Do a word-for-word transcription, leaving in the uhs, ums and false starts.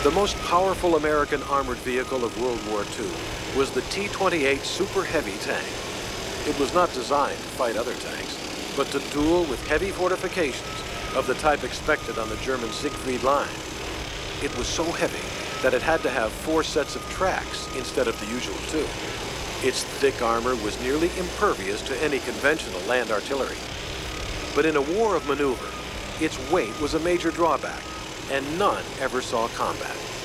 The most powerful American armored vehicle of World War Two was the T twenty-eight super-heavy-Tank. It was not designed to fight other tanks, but to duel with heavy fortifications of the type expected on the German Siegfried Line. It was so heavy that it had to have four sets of tracks instead of the usual two. Its thick armor was nearly impervious to any conventional land artillery. But in a war of maneuver, its weight was a major drawback, and none ever saw combat.